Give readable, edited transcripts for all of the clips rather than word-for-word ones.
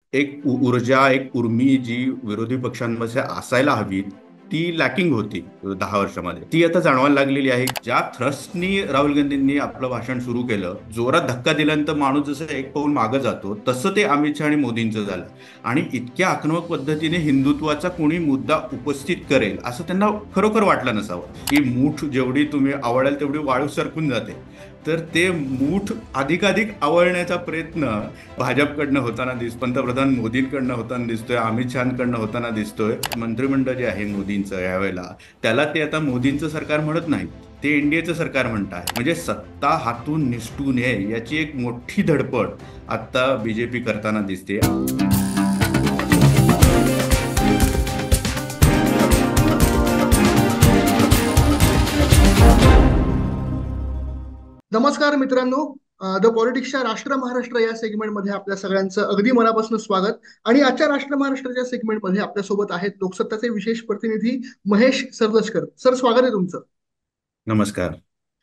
एक ऊर्जा, एक उर्मी जी विरोधी पक्षांमध्ये असायला हवी, ती लॅकिंग होती 10 वर्षामध्ये. ती आता जाणवायला लागलेली आहे. ज्या थ्रस्टनी राहुल गांधींनी आपलं भाषण सुरू केलं, जोरात धक्का दिल्यानंतर माणूस जसं एक पाऊल मागं जातो, तसं ते अमित शहा आणि मोदींचं झालं. आणि इतक्या आक्रमक पद्धतीने हिंदुत्वाचा कोणी मुद्दा उपस्थित करेल असं त्यांना खरोखर वाटलं नसावं. की मूठ जेवढी तुम्ही आवडाल तेवढी वाळू सरकून जाते. तर ते मूठ अधिकाधिक आवळण्याचा प्रयत्न भाजपकडनं होताना पंतप्रधान मोदींकडनं होताना दिसतोय, अमित शहाकडनं होताना दिसतोय. मंत्रिमंडळ जे आहे मोदींचं यावेळेला, त्याला ते आता मोदींचं सरकार म्हणत नाही, ते एनडीएचं सरकार म्हणत आहे. म्हणजे सत्ता हातून निसटू नये याची एक मोठी धडपड आता बीजेपी करताना दिसते. नमस्कार मित्रांनो. द पॉलिटिक्सच्या राष्ट्र महाराष्ट्र या सेगमेंटमध्ये आपल्या सगळ्यांचं अगदी मनापासून स्वागत. आणि आजच्या राष्ट्र महाराष्ट्राच्या सेगमेंटमध्ये आपल्यासोबत आहेत लोकसत्ताचे विशेष प्रतिनिधी महेश सरलजकर. सर, स्वागत आहे तुमचं. नमस्कार.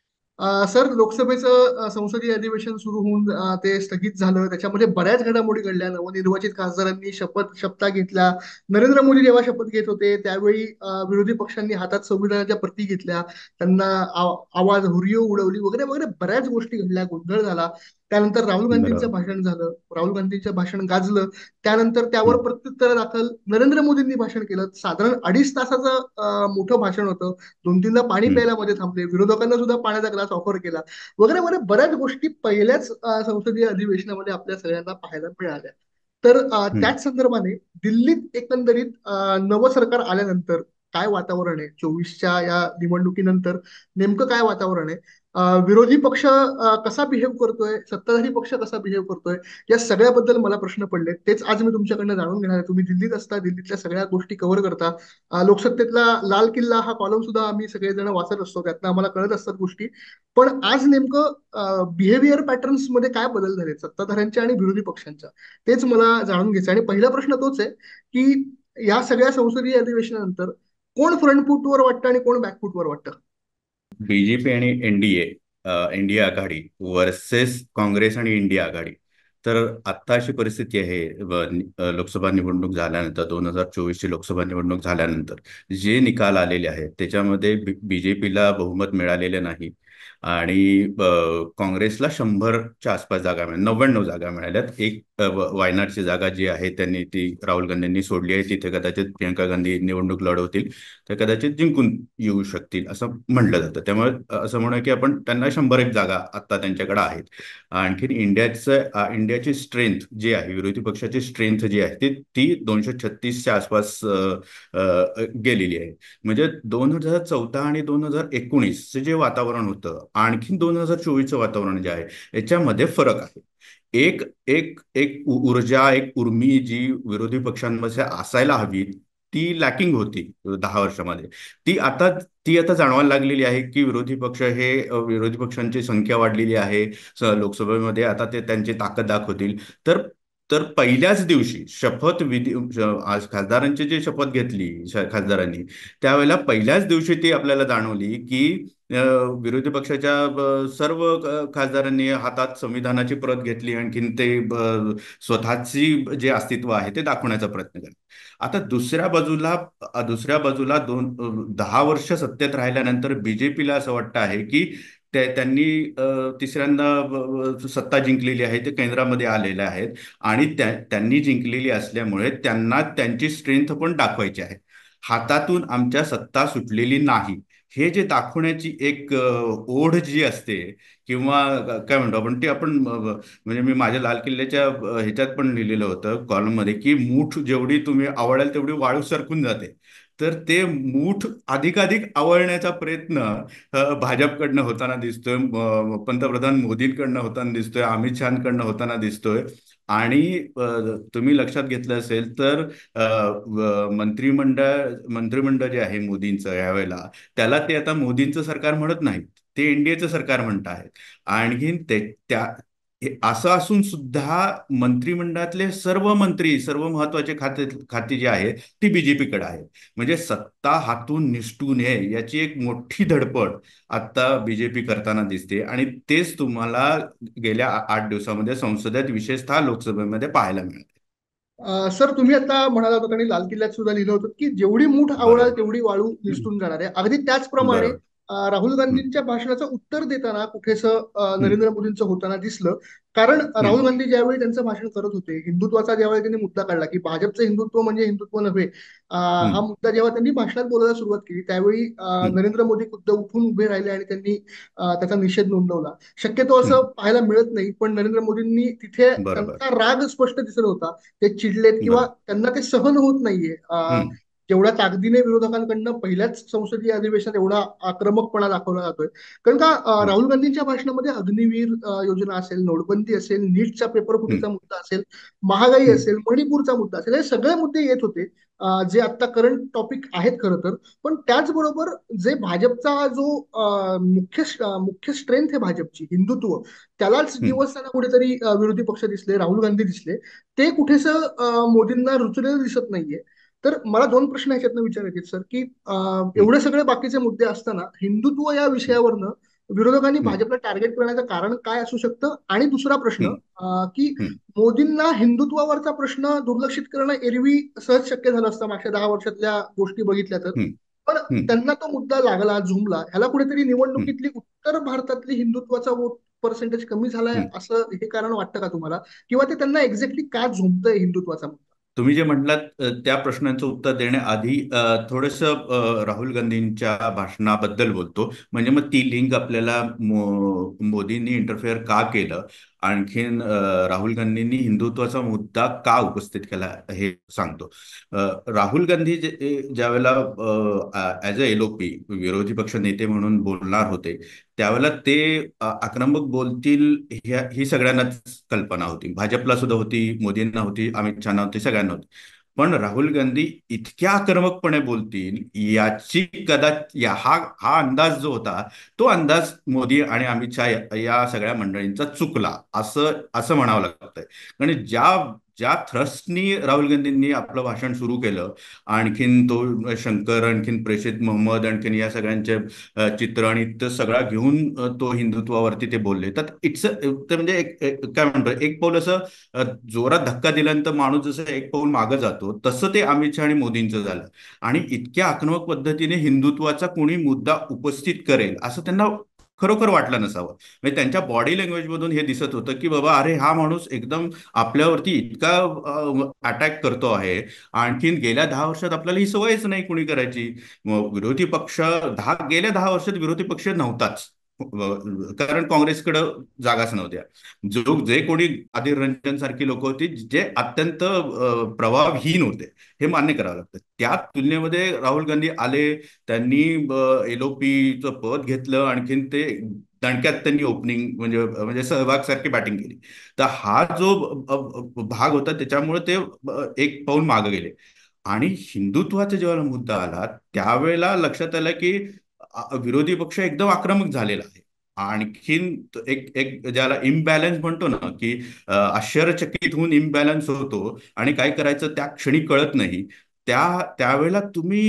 सर, लोकसभेचं संसदीय अधिवेशन सुरू होऊन ते स्थगित झालं. त्याच्यामध्ये बऱ्याच घडामोडी घडल्या. नवनिर्वाचित खासदारांनी शपथा घेतल्या. नरेंद्र मोदी जेव्हा शपथ घेत होते त्यावेळी विरोधी पक्षांनी हातात संविधानाच्या प्रती घेतल्या. त्यांना आवाज हुरियो उडवली वगैरे वगैरे बऱ्याच गोष्टी घडल्या. गोंधळ झाला. त्यानंतर राहुल गांधींचं बरोबर. भाषण झालं. राहुल गांधींचं भाषण गाजलं. त्यानंतर त्यावर हं. प्रत्युत्तर दाखल नरेंद्र मोदींनी भाषण केलं. साधारण 2.5 तासाचं मोठं भाषण होतं. 2-3दा पाणी हं. प्यायला मध्ये थांबले. विरोधकांना सुद्धा पाण्याचा ग्लास ऑफर केला. वगैरे वगैरे बऱ्याच गोष्टी पहिल्याच संसदीय अधिवेशनामध्ये आपल्या सगळ्यांना पाहायला मिळाल्या. तर हं. त्याच संदर्भाने दिल्लीत एकंदरीत नवं सरकार आल्यानंतर काय वातावरण आहे? 24च्या या निवडणुकीनंतर नेमकं काय वातावरण आहे? विरोधी पक्ष कसा बिहेव करतोय, सत्ताधारी पक्ष कसा बिहेव करतोय, या सगळ्याबद्दल मला प्रश्न पडले. तेच आज मी तुमच्याकडनं जाणून घेणार आहे. तुम्ही दिल्लीत असता, दिल्लीतल्या सगळ्या गोष्टी कव्हर करता. लोकसत्तेतला लाल किल्ला हा कॉलम सुद्धा आम्ही सगळेजण वाचत असतो. त्यातनं आम्हाला कळत असतात गोष्टी. पण आज नेमकं बिहेवियर पॅटर्न्स मध्ये काय बदल झाले सत्ताधाऱ्यांच्या आणि विरोधी पक्षांच्या, तेच मला जाणून घ्यायचं. आणि पहिला प्रश्न तोच आहे की या सगळ्या संसदीय अधिवेशनानंतर कोण फ्रंट फूटवर वाटतं आणि कोण बॅक फूटवर वाटतं? बीजेपी आणि एनडीए, एनडीए आघाडी वर्सेस काँग्रेस आणि इंडिया आघाडी. तर आत्ता अशी परिस्थिती आहे. लोकसभा निवडणूक झाल्यानंतर, 2024ची लोकसभा निवडणूक झाल्यानंतर जे निकाल आलेले आहेत त्याच्यामध्ये बीजेपीला बहुमत मिळालेलं नाही. आणि काँग्रेसला 100च्या आसपास जागा मिळाल्या, 99 जागा मिळाल्यात. एक वायनाडची जागा जी आहे त्यांनी ती राहुल गांधींनी सोडली आहे. तिथे कदाचित प्रियंका गांधी निवडणूक लढवतील, तर कदाचित जिंकून येऊ शकतील असं म्हटलं जातं. त्यामुळे असं म्हणू की आपण त्यांना 101 जागा आत्ता त्यांच्याकडे आहेत. आणखीन इंडियाची स्ट्रेंथ जी आहे, विरोधी पक्षाची स्ट्रेंथ जी आहे ती 236च्या आसपास गेलेली आहे. म्हणजे 2014 आणि 2019 जे वातावरण होतं, आणखीन 2024चं वातावरण जे आहे याच्यामध्ये फरक आहे. एक एक एक ऊर्जा, एक उर्मी जी विरोधी पक्षांमध्ये असायला हवी, ती लॅकिंग होती 10 वर्षामध्ये. ती आता जाणवायला लागलेली आहे की विरोधी पक्षांची संख्या वाढलेली आहे. लोकसभेमध्ये आता ते त्यांची ताकद दाखवतील. तर तर पहिल्याच दिवशी आज खासदारांची जी शपथ घेतली खासदारांनी, त्यावेळेला पहिल्याच दिवशी ती आपल्याला जाणवली की विरोधी पक्षाच्या सर्व खासदारांनी हातात संविधानाची प्रत घेतली. आणखीन ते स्वतःची जे अस्तित्व आहे ते दाखवण्याचा प्रयत्न केला. आता दुसऱ्या बाजूला 10 वर्ष सत्तेत राहिल्यानंतर बीजेपीला असं वाटतं आहे की त्यांनी तिसऱ्यांदा सत्ता जिंकलेली आहे, ते केंद्रामध्ये आलेले आहेत. आणि त्यांनी जिंकलेली असल्यामुळे त्यांना त्यांची स्ट्रेंथ पण दाखवायची आहे. हातातून आमच्या सत्ता सुटलेली नाही, हे जे दाखवण्याची एक ओढ जी असते, किंवा काय म्हणतो आपण, ती आपण म्हणजे मी माझ्या लाल किल्ल्याच्या ह्याच्यात पण लिहिलेलं होतं कॉलममध्ये, की मूठ जेवढी तुम्ही आवळाल तेवढी वाळू सरकून जाते. तर ते मूठ अधिकाधिक आवळण्याचा प्रयत्न भाजपकडनं होताना दिसतोय, पंतप्रधान मोदींकडनं होताना दिसतोय, अमित शहाकडनं होताना दिसतोय. आणि तुम्ही लक्षात घेतलं असेल तर मंत्रिमंडळ जे आहे मोदींचं यावेळेला, त्याला ते आता मोदींचं सरकार म्हणत नाहीत, ते एनडीएचं सरकार म्हणत आहेत. आणखीन असं असून सुद्धा मंत्रिमंडळातले सर्व मंत्री, सर्व महत्वाचे खाते जे आहे ती बीजेपीकडे आहे. म्हणजे सत्ता हातून निसटू नये याची एक मोठी धडपड आता बीजेपी करताना दिसते. आणि तेच तुम्हाला गेल्या 8 दिवसामध्ये संसदेत, विशेषतः लोकसभेमध्ये पाहायला मिळते. सर, तुम्ही आता म्हणाला होता आणि लाल किल्ल्यात सुद्धा लिहिलं होतं की जेवढी मूठ आवळाल बरोबर. तेवढी वाळू हम्म. निसटून जाणार आहे. अगदी त्याचप्रमाणे बरोबर. राहुल हम्म. गांधींच्या भाषणाचं उत्तर देताना कुठेस हम्म. नरेंद्र मोदींचं होताना दिसलं. कारण हम्म. राहुल गांधी ज्यावेळी त्यांचं भाषण करत होते, हिंदुत्वाचा ज्यावेळी त्यांनी मुद्दा काढला की भाजपचं हिंदुत्व म्हणजे हिंदुत्व नव्हे, हा हम्म. मुद्दा जेव्हा त्यांनी भाषणात बोलायला सुरुवात केली त्यावेळी हम्म. नरेंद्र मोदी खुद्द उठून उभे राहिले आणि त्यांनी त्याचा निषेध नोंदवला. शक्यतो असं हम्म. पाहायला मिळत नाही, पण नरेंद्र मोदींनी तिथे बरोबर. त्यांचा राग स्पष्ट दिसत होता. ते चिडलेत किंवा बरोबर. त्यांना ते सहन होत नाहीये. हम्म. जेवढ्या ताकदीने विरोधकांकडनं पहिल्याच संसदीय अधिवेशनात एवढा आक्रमकपणा दाखवला जातोय. कारण का हम्म. राहुल गांधींच्या भाषणामध्ये अग्निवीर योजना असेल, नोटबंदी असेल, नीटचा पेपर हम्म. फुटीचा मुद्दा असेल, महागाई हम्म. असेल, मणिपूरचा मुद्दा असेल, हे सगळे मुद्दे येत होते. जे आता करंट टॉपिक आहेत खरं तर. पण त्याचबरोबर जे भाजपचा जो मुख्य स्ट्रेंथ आहे भाजपची, हिंदुत्व, त्यालाच हम्म. दिवसताना कुठेतरी विरोधी पक्ष दिसले, राहुल गांधी दिसले. ते कुठेस मोदींना रुचलेलं दिसत नाहीये. तर मला दोन प्रश्न ह्याच्यातनं विचारायचे आहेत, सर, की हम्म. एवढे सगळे बाकीचे मुद्दे असताना हिंदुत्व या विषयावरनं विरोधकांनी हम्म. भाजपला टार्गेट करण्याचं कारण काय असू शकतं? आणि दुसरा प्रश्न, हम्म. की हम्म. मोदींना हिंदुत्वावरचा प्रश्न दुर्लक्षित करणं एरवी सहज शक्य झालं असतं मागच्या 10 वर्षातल्या गोष्टी बघितल्या तर. हम्म. पण हम्म. त्यांना तो मुद्दा लागला, झुमला. ह्याला कुठेतरी हम्म. निवडणुकीतली उत्तर भारतातली हिंदुत्वाचा वोट पर्सेंटेज कमी झालाय हम्म. असं हे कारण वाटतं का तुम्हाला? किंवा ते त्यांना एक्झॅक्टली का झुमतंय हिंदुत्वाचा मुद्दा? तुम्ही जे म्हटलात त्या प्रश्नांचं उत्तर देण्याआधी थोडंसं राहुल गांधींच्या भाषणाबद्दल बोलतो. म्हणजे मग ती लिंक आपल्याला मोदींनी इंटरफेअर का केलं, आणखीन राहुल गांधींनी हिंदुत्वाचा मुद्दा का उपस्थित केला हे सांगतो. राहुल गांधी ज्या वेळेला ॲज अ एल-ओ-पी विरोधी पक्ष नेते म्हणून बोलणार होते, त्यावेळेला ते आक्रमक बोलतील ही सगळ्यांनाच कल्पना होती. भाजपला सुद्धा होती, मोदींना होती, अमित शहाना होती, सगळ्यांना होती. पण राहुल गांधी इतक्या आक्रमकपणे बोलतील याची कदाचित हा हा अंदाज जो होता, तो अंदाज मोदी आणि अमित शहा या सगळ्या मंडळींचा चुकला असं असं म्हणावं लागतंय. आणि ज्या ज्या थ्रस्टनी राहुल गांधींनी आपलं भाषण सुरू केलं, आणखीन तो शंकर, आणखीन प्रेषित मोहम्मद, आणखीन या सगळ्यांचे चित्र आणि ते सगळा घेऊन तो हिंदुत्वावरती ते बोलले, तर ते म्हणजे काय म्हणतो, एक पाऊल असं जोरात धक्का दिल्यानंतर माणूस जसं एक पाऊल मागं जातो, तसं ते अमित शहा आणि मोदींचं झालं. आणि इतक्या आक्रमक पद्धतीने हिंदुत्वाचा कोणी मुद्दा उपस्थित करेल असं त्यांना खरोखर वाटलं नसावं. म्हणजे त्यांच्या बॉडी लँग्वेज मधून हे दिसत होतं की बाबा, अरे हा माणूस एकदम आपल्यावरती इतका अटॅक करतो आहे. आणखीन गेल्या 10 वर्षात आपल्याला ही सवयच नाही कोणी करायची. विरोधी पक्ष गेल्या 10 वर्षात विरोधी पक्ष नव्हताच. कारण काँग्रेसकडे जागाच नव्हत्या. जे कोणी अधीर रंजन सारखी लोक होती, जे अत्यंत प्रभावहीन होते, हे मान्य करावं लागतं. त्या तुलनेमध्ये राहुल गांधी आले, त्यांनी एल-ओ-पीचं पद घेतलं, आणखीन ते दणक्यात त्यांनी ओपनिंग म्हणजे म्हणजे सहभाग सारखी बॅटिंग केली. तर हा जो भाग होता त्याच्यामुळे ते एक पाऊल मागे गेले. आणि हिंदुत्वाचा जेव्हा मुद्दा आला त्यावेळेला लक्षात आलं की विरोधी पक्ष एकदम आक्रमक झालेला आहे. आणखीन एक एक ज्याला इम्बॅलन्स म्हणतो ना, की आश्चर्यचकित होऊन इम्बॅलन्स होतो आणि काय करायचं त्या क्षणी कळत नाही. त्यावेळेला तुम्ही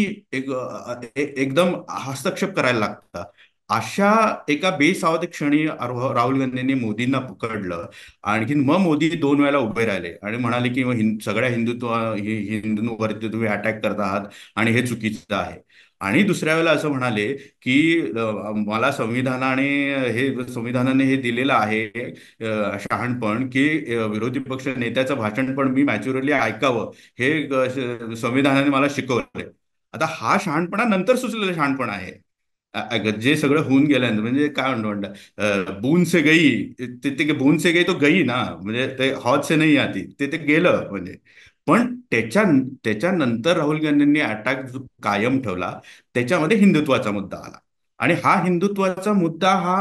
एकदम हस्तक्षेप करायला लागता. अशा एका बेसावध क्षणी राहुल गांधींनी मोदींना पकडलं. आणखीन मग मोदी 2 वेळेला उभे राहिले आणि म्हणाले की सगळ्या हिंदूंवरती तुम्ही अटॅक करत आहात आणि हे चुकीचं आहे. आणि दुसऱ्या वेळेला असं म्हणाले की मला संविधानाने संविधानाने हे दिलेलं आहे शहाणपण, की विरोधी पक्ष नेत्याचं भाषण पण मी मॅच्युअरली ऐकावं, हे संविधानाने मला शिकवलंय. आता हा शहाणपणा नंतर सुचलेला शहाणपणा आहे. जे सगळं होऊन गेल्यानंतर म्हणजे काय म्हणतो, बून से गई, ते बून से गई तो गई ना, म्हणजे ते हौद से नाही आती, ते गेलं म्हणजे. पण त्याच्यानंतर राहुल गांधींनी अटॅक जो कायम ठेवला, त्याच्यामध्ये हिंदुत्वाचा मुद्दा आला. आणि हा हिंदुत्वाचा मुद्दा हा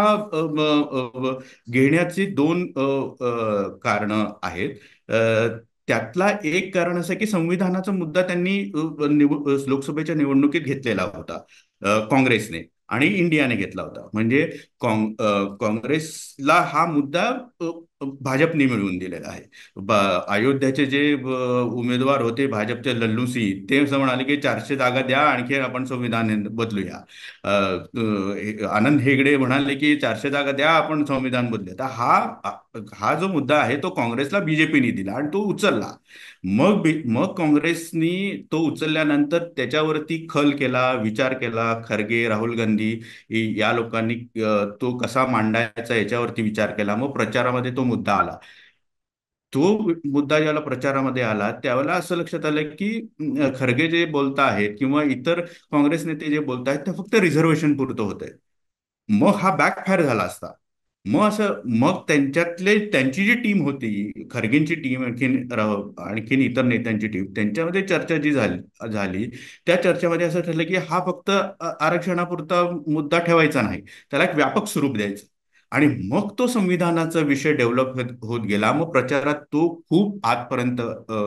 घेण्याची दोन कारणं आहेत. त्यातला एक कारण असं आहे की संविधानाचा मुद्दा त्यांनी लोकसभेच्या निवडणुकीत घेतलेला होता, काँग्रेसने आणि इंडियाने घेतला होता. म्हणजे काँग्रेसला हा मुद्दा भाजपने मिळवून दिलेलं आहे. अयोध्याचे जे उमेदवार होते भाजपचे लल्लू सिंह, ते असं म्हणाले की 400 जागा द्या, आणखी आपण संविधान बदलूया. आनंद हेगडे म्हणाले की 400 जागा द्या, आपण संविधान बदलूया. तर हा जो मुद्दा आहे तो काँग्रेसला बीजेपीने दिला आणि तो उचलला. मग काँग्रेसनी तो उचलल्यानंतर त्याच्यावरती खल केला, विचार केला. खरगे, राहुल गांधी या लोकांनी तो कसा मांडायचा याच्यावरती विचार केला. मग प्रचारामध्ये तो मुद्दा आला. तो मुद्दा ज्याला प्रचारामध्ये आला त्यावेळेला असं लक्षात आलं की खरगे जे बोलत आहेत किंवा इतर काँग्रेस नेते जे बोलत आहेत ते फक्त रिझर्वेशन पुरतं होतंय. मग हा बॅकफायर झाला असता. मग त्यांच्यातले त्यांची जी टीम होती, खरगेंची टीम, आणखीन इतर नेत्यांची टीम, त्यांच्यामध्ये चर्चा जी झाली त्या चर्चेमध्ये असं ठरलं की हा फक्त आरक्षणापुरता मुद्दा ठेवायचा नाही, त्याला एक व्यापक स्वरूप द्यायचं. आणि मग तो संविधानाचा विषय डेव्हलप होत गेला. मग प्रचारात तो खूप आजपर्यंत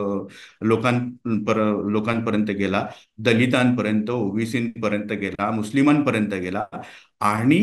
लोकांपर्यंत गेला. दलितांपर्यंत, ओबीसीपर्यंत गेला, मुस्लिमांपर्यंत गेला. आणि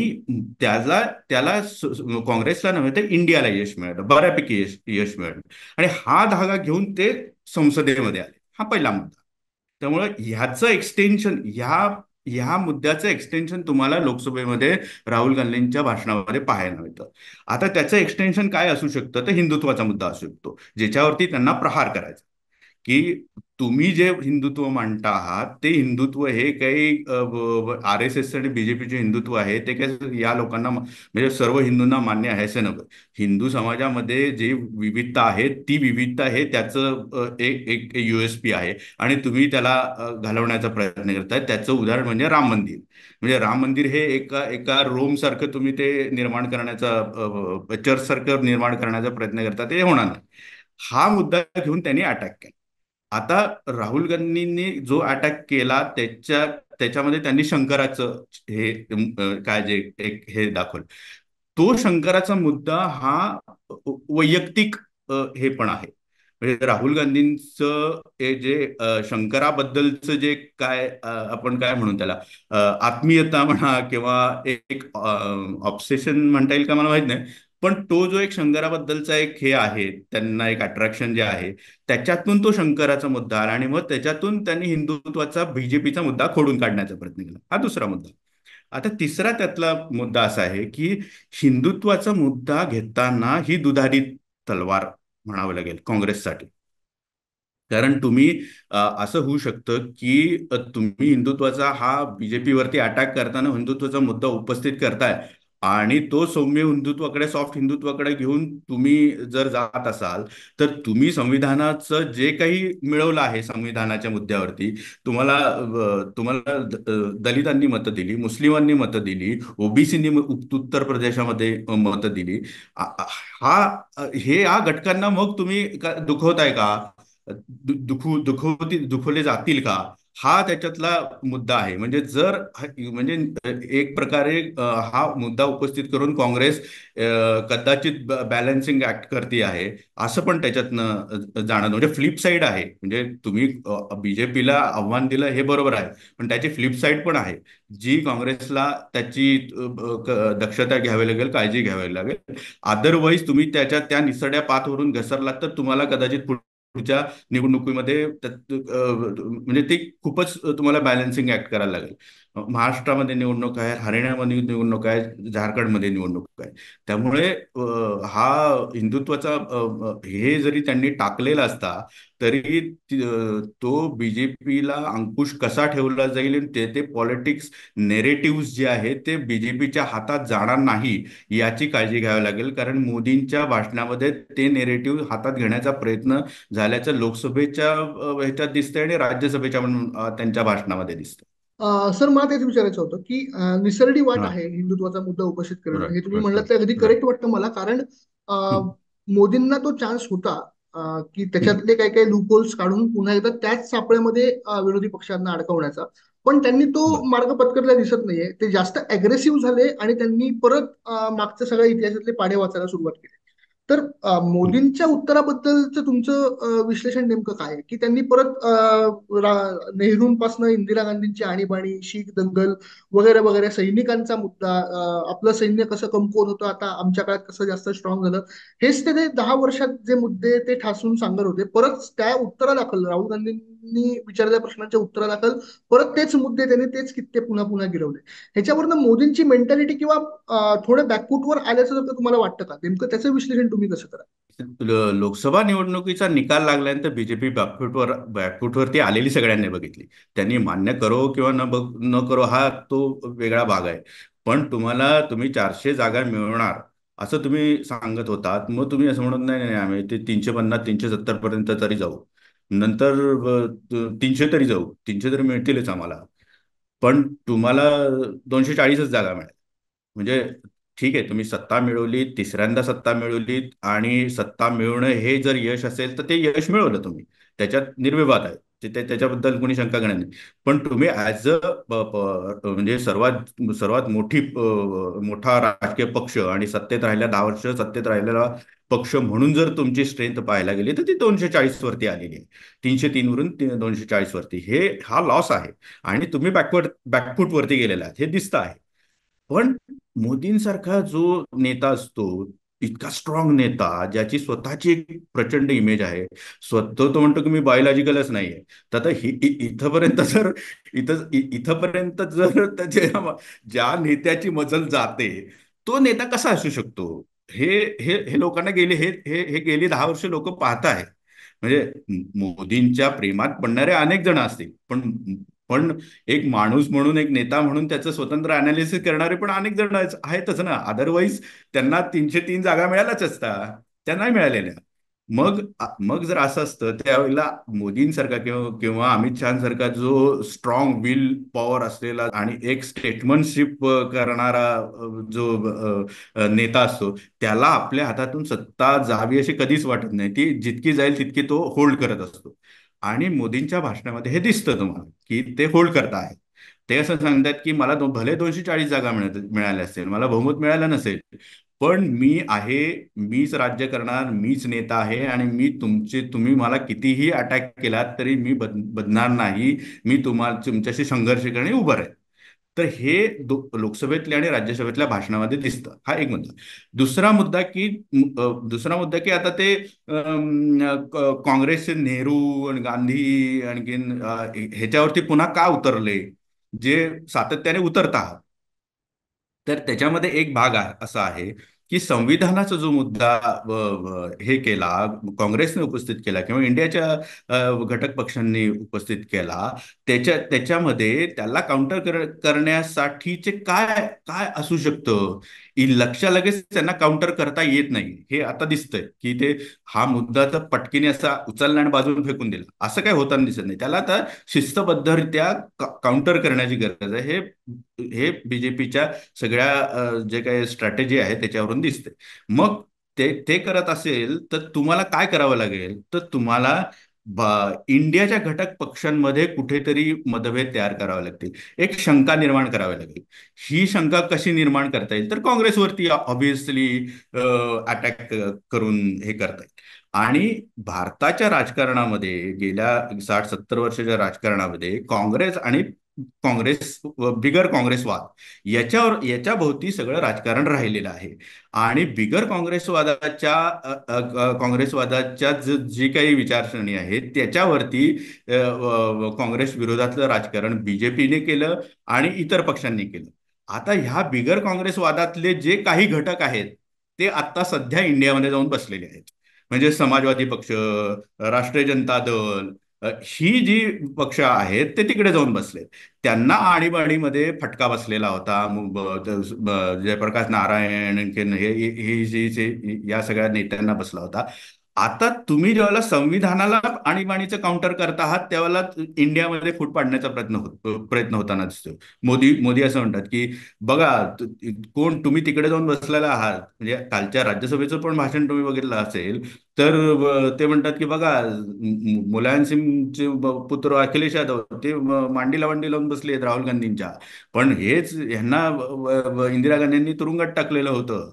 त्याला काँग्रेसला नव्हे तर इंडियाला यश मिळालं, बऱ्यापैकी यश मिळालं. आणि हा धागा घेऊन ते संसदेमध्ये आले. हा पहिला मुद्दा. त्यामुळे ह्याचं एक्सटेन्शन, ह्या मुद्द्याचं एक्सटेन्शन तुम्हाला लोकसभेमध्ये राहुल गांधींच्या भाषणामध्ये पाहायला मिळतं. आता त्याचं एक्सटेन्शन काय असू शकतं, तर हिंदुत्वाचा मुद्दा असू शकतो, ज्याच्यावरती त्यांना प्रहार करायचा. की तुम्ही जे हिंदुत्व मांडता आहात ते हिंदुत्व हे काही आर एस एस आणि बीजेपीचे हिंदुत्व आहे ते काही या लोकांना म्हणजे सर्व हिंदूंना मान्य आहे असं नव्हे. हिंदू समाजामध्ये जी विविधता आहे ती विविधता हे त्याचं एक एक USP आहे. आणि तुम्ही त्याला घालवण्याचा प्रयत्न करताय. त्याचं उदाहरण म्हणजे राम मंदिर. म्हणजे राम मंदिर हे एका एका रोम सारखं तुम्ही ते निर्माण करण्याचा, चर्च सारखं निर्माण करण्याचा प्रयत्न करता, ते होणार नाही. हा मुद्दा घेऊन त्यांनी अटॅक केला. आता राहुल गांधींनी जो अटॅक केला त्याच्यामध्ये त्यांनी शंकराचं हे काय जे एक हे दाखवलं. तो शंकराचा मुद्दा हा वैयक्तिक हे पण आहे. म्हणजे राहुल गांधींचं हे जे शंकराबद्दलचं जे काय आपण काय म्हणू त्याला, आत्मीयता म्हणा किंवा एक ऑब्सेशन म्हणता येईल का मला माहित नाही. पण तो जो एक शंकराबद्दलचा एक हे आहे, त्यांना एक अट्रॅक्शन जे आहे, त्याच्यातून तो शंकराचा मुद्दा आला. आणि मग त्याच्यातून त्यांनी हिंदुत्वाचा, बीजेपीचा मुद्दा खोडून काढण्याचा प्रयत्न केला. हा दुसरा मुद्दा. आता तिसरा त्यातला मुद्दा असा आहे की हिंदुत्वाचा मुद्दा घेताना ही दुधारी तलवार म्हणावं लागेल काँग्रेससाठी. कारण तुम्ही असं होऊ शकतं की तुम्ही हिंदुत्वाचा हा बीजेपीवरती अटॅक करताना हिंदुत्वाचा मुद्दा उपस्थित करताय आणि तो सौम्य हिंदुत्वाकडे, सॉफ्ट हिंदुत्वाकडे घेऊन तुम्ही जर जात असाल, तर तुम्ही संविधानाचं जे काही मिळवलं आहे संविधानाच्या मुद्द्यावरती, तुम्हाला दलितांनी मतं दिली, मुस्लिमांनी मतं दिली, ओबीसींनी उत्तर प्रदेशामध्ये मतं दिली. आ- आ- हा हे या घटकांना मग तुम्ही दुखवताय का? दुखवले जातील का? हा त्याच्यातला मुद्दा आहे. म्हणजे म्हणजे एक प्रकारे हा मुद्दा उपस्थित करून काँग्रेस कदाचित बॅलन्सिंग ऍक्ट करते आहे, असं पण त्याच्यातनं जाणं. म्हणजे फ्लिप साईड आहे. म्हणजे तुम्ही बीजेपीला आव्हान दिलं हे बरोबर आहे, पण त्याची फ्लिप साईड पण आहे, जी काँग्रेसला त्याची दक्षता घ्यावी लागेल, काळजी घ्यावी लागेल. अदरवाईज तुम्ही त्या निसरड्या पाथवरून घसरलात तर तुम्हाला कदाचित पुढच्या निवडणुकीमध्ये म्हणजे ते खूपच तुम्हाला बॅलन्सिंग ऍक्ट करायला लागेल. महाराष्ट्रामध्ये निवडणूक आहे, हरियाणामध्ये निवडणूक आहे, झारखंडमध्ये निवडणूक आहे. त्यामुळे हा हिंदुत्वाचा हे जरी त्यांनी टाकलेला असता तरी तो बीजेपीला अंकुश कसा ठेवला जाईल आणि ते पॉलिटिक्स नेरेटिव्ह जे आहे ते बीजेपीच्या हातात जाणार नाही याची काळजी घ्यावी लागेल. कारण मोदींच्या भाषणामध्ये ते नेरेटिव्ह हातात घेण्याचा प्रयत्न झाल्याचं लोकसभेच्या ह्याच्यात दिसतंय आणि राज्यसभेच्या पण त्यांच्या भाषणामध्ये दिसतं. सर, मला तेच विचारायचं होतं की निसरडी वाट हा. आहे हिंदुत्वाचा मुद्दा उपस्थित करणं, हे राईट, तुम्ही राईट, म्हणलात ते अगदी राईट. करेक्ट वाटतं मला. कारण मोदींना तो चान्स होता की त्याच्यातले काही काही लूपहोल्स काढून पुन्हा एकदा त्याच सापळ्यामध्ये विरोधी पक्षांना अडकवण्याचा. पण त्यांनी तो बरं. मार्ग पत्करला दिसत नाहीये. ते जास्त अग्रेसिव्ह झाले आणि त्यांनी परत मागच्या सगळ्या इतिहासातले पाढे वाचायला सुरुवात केली. तर मोदींच्या उत्तराबद्दलचं तुमचं विश्लेषण नेमकं काय आहे? की त्यांनी परत नेहरूंपासून इंदिरा गांधींची आणीबाणी, शीख दंगल वगैरे वगैरे, सैनिकांचा मुद्दा, आपलं सैन्य कसं कमकुवत होतं, आता आमच्या काळात कसं जास्त स्ट्रॉंग झालं, हेच ते 10 वर्षात जे मुद्दे ते ठासून सांगत होते. परत त्या उत्तरादाखल राहुल गांधींनी विचारलेल्या प्रश्नांच्या उत्तरादाखल परत तेच मुद्दे त्यांनी तेच कित्ते पुन्हा पुन्हा गिरवले. ह्याच्यावरनं मोदींची मेंटॅलिटी किंवा थोडे बॅकफूटवर आल्याचं जर का तुम्हाला वाटतं का, नेमकं त्याचं विश्लेषण तुम्ही कसं करा? लोकसभा निवडणुकीचा निकाल लागल्यानंतर बीजेपी बॅकफुटवरती आलेली सगळ्यांनी बघितली. त्यांनी मान्य करो किंवा न करो हा तो वेगळा भाग आहे. पण तुम्ही 400 जागा मिळवणार असं तुम्ही सांगत होतात. मग तुम्ही असं म्हणत नाही, नाही नाही, आम्ही ते 350 370 पर्यंत तरी जाऊ, नंतर 300 तरी जाऊ, 300 तरी मिळतीलच आम्हाला. पण तुम्हाला 240च जागा मिळाल्या. म्हणजे ठीक आहे, तुम्ही सत्ता मिळवली, तिसऱ्यांदा सत्ता मिळवलीत, आणि सत्ता मिळवणं हे जर यश असेल तर ते यश मिळवलं तुम्ही, त्याच्यात निर्विवाद आहे. त्याच्याबद्दल कोणी शंका घेणार नाही. पण तुम्ही ऍज अ म्हणजे सर्वात सर्वात मोठा राजकीय पक्ष आणि सत्तेत राहिल्या 10 वर्ष सत्तेत राहिलेला पक्ष म्हणून जर तुमची स्ट्रेंथ पाहायला गेली तर ती 240 वरती आलेली आहे. 303 वरून 240 वरती, हा लॉस आहे. आणि तुम्ही बॅकफूट वरती गेलेला आहे हे दिसतं आहे. पण मोदींसारखा जो नेता असतो, इतका स्ट्रॉंग नेता, ज्याची स्वतःची एक प्रचंड इमेज आहे, स्वतः तो म्हणतो की मी बायोलॉजिकलच नाहीये. तर आता इथपर्यंत जर त्याच्या ज्या नेत्याची मजल जाते, तो नेता कसा असू शकतो? हे हे हे लोकांना गेले हे हे हे गेली 10 वर्ष लोक पाहत आहेत. म्हणजे मोदींच्या प्रेमात पडणारे अनेक जण असतील, पण पण एक माणूस म्हणून, एक नेता म्हणून त्याचं स्वतंत्र अनालिसिस करणारे पण अनेक जण आहेतच ना. अदरवाईज त्यांना 303 जागा मिळाल्याच असतात, त्या नाही मिळालेल्या. मग जर असं असतं त्यावेळेला मोदींसारखा किंवा किंवा अमित शहासारखा जो स्ट्रॉंग विल पॉवर असलेला आणि एक स्टेटमनशिप करणारा जो नेता असतो, त्याला आपल्या हातातून सत्ता जावी अशी कधीच वाटत नाही. ती जितकी जाईल तितकी तो होल्ड करत असतो. आणि मोदींच्या भाषणामध्ये हे दिसतं तुम्हाला की ते होल्ड करताय. ते असं सांगतात की मला भले 240 जागा मिळाल्या असेल, मला बहुमत मिळालं नसेल, पण मीच राज्य करणार, मीच नेता आहे, आणि तुम्ही मला कितीही अटॅक केलात तरी मी बदणार नाही. मी तुमच्याशी संघर्ष करणे उभं आहे. तर हे लोकसभेतल्या आणि राज्यसभेतल्या भाषणामध्ये दिसतं. हा एक मुद्दा. दुसरा मुद्दा की आता ते काँग्रेसचे नेहरू आणि गांधी आणखीन ह्याच्यावरती पुन्हा का उतरले, जे सातत्याने उतरतात. तर त्याच्यामध्ये एक भाग असा आहे की संविधानाचा जो मुद्दा हे केला, काँग्रेसने उपस्थित केला किंवा इंडियाच्या घटक पक्षांनी उपस्थित केला, त्याच्यामध्ये त्याला करण्यासाठीचे काय काय असू शकतं, लगेच त्यांना काउंटर करता येत नाही. हे आता दिसतंय की ते हा मुद्दा तर पटकीने असा उचलला आणि बाजूला फेकून दिला, असं काही होताना दिसत नाही. त्याला आता शिस्तबद्धरित्या काउंटर करण्याची गरज आहे. हे हे बीजेपीच्या सगळ्या जे काही स्ट्रॅटेजी आहे त्याच्यावरून दिसते. मग ते करत असेल तर तुम्हाला काय करावं लागेल, तर तुम्हाला इंडियाच्या घटक पक्षांमध्ये कुठेतरी मतभेद तयार करावे लागतील, एक शंका निर्माण करावी लागेल. ही शंका कशी निर्माण करता येईल, तर काँग्रेसवरती ऑब्व्हियसली अटॅक करून हे करता येईल. आणि भारताच्या राजकारणामध्ये गेल्या 60-70 वर्षाच्या राजकारणामध्ये बिगर काँग्रेसवाद याच्या भोवती सगळं राजकारण राहिलेलं आहे. आणि बिगर काँग्रेसवादाच्या जी काही विचारसरणी आहे त्याच्यावरती काँग्रेस विरोधातलं राजकारण बीजेपीने केलं आणि इतर पक्षांनी केलं. आता ह्या बिगर काँग्रेसवादातले जे काही घटक आहेत ते आता सध्या इंडियामध्ये जाऊन बसलेले आहेत. म्हणजे समाजवादी पक्ष, राष्ट्रीय जनता दल, ही जी पक्ष आहेत ते तिकडे जाऊन बसले. त्यांना आणीबाणीमध्ये फटका बसलेला होता. जयप्रकाश नारायण आणखीन या सगळ्या नेत्यांना बसला होता. आता तुम्ही ज्यावेळेला संविधानाला आणीबाणीचं काउंटर करत आहात त्यावेळेला इंडियामध्ये फूट पाडण्याचा प्रयत्न होताना दिसतो. मोदी असं म्हणतात की बघा, कोण तुम्ही तिकडे जाऊन बसलेला आहात. म्हणजे कालच्या राज्यसभेचं पण भाषण तुम्ही बघितलं असेल तर ते म्हणतात की बघा, मुलायम सिंगचे पुत्र अखिलेश यादव ते मांडीला वांडी लावून बसले आहेत राहुल गांधींच्या. पण हेच ह्यांना इंदिरा गांधींनी तुरुंगात टाकलेलं होतं.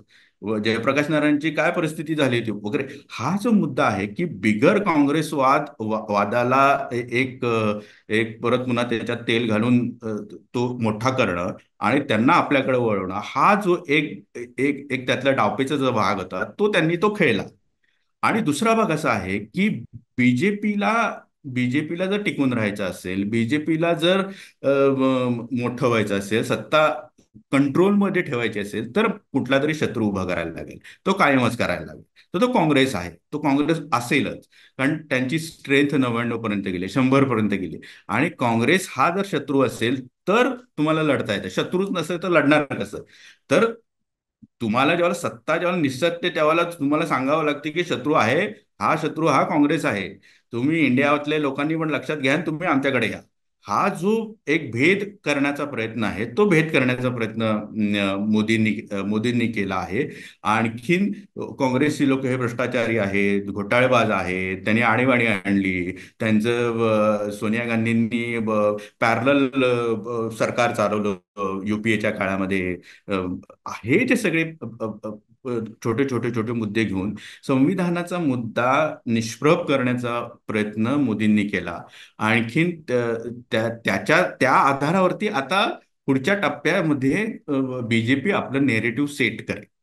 जयप्रकाश नारायणची काय परिस्थिती झाली होती वगैरे. हा जो मुद्दा आहे की बिगर काँग्रेस वादाला एक परत पुन्हा त्याच्यात तेल घालून तो मोठा करणं आणि त्यांना आपल्याकडे वळवणं, हा जो एक एक एक त्यातला डावपेचा जो भाग होता तो त्यांनी तो खेळला. आणि दुसरा भाग असा आहे की बीजेपीला बीजेपीला जर टिकून राहायचं असेल, बीजेपीला जर मोठं व्हायचं असेल, सत्ता कंट्रोलमध्ये ठेवायची असेल, तर कुठला तरी शत्रू उभा करायला लागेल. तो कायमच करायला लागेल. तर तो काँग्रेस आहे, तो काँग्रेस असेलच. कारण त्यांची स्ट्रेंथ 99 पर्यंत गेली, 100 पर्यंत गेली. आणि काँग्रेस हा जर शत्रू असेल तर तुम्हाला लढता येतं, शत्रूच नसेल तर लढणार कसं? तर तुम्हाला जेव्हा सत्ता जेव्हा निसटते तेव्हा तुम्हाला सांगावं लागते की शत्रू हा काँग्रेस आहे. तुम्ही इंडियातल्या लोकांनी पण लक्षात घ्या आणि तुम्ही आमच्याकडे या. हा जो एक भेद करण्याचा प्रयत्न आहे, तो भेद करण्याचा प्रयत्न मोदींनी केला आहे. आणखीन काँग्रेसची लोक हे भ्रष्टाचारी आहेत, घोटाळेबाज आहेत, त्यांनी आणीबाणी आणली, त्यांचं सोनिया गांधींनी पॅरल सरकार चालवलं युपीएच्या काळामध्ये. हे जे सगळे छोटे छोटे छोटे मुद्दे घेऊन संविधानाचा मुद्दा निष्प्रभ करण्याचा प्रयत्न मोदींनी केला. आणखीन त्या आधारावरती आता पुढच्या टप्प्यामध्ये बीजेपी आपलं नेरेटिव्ह सेट करेल.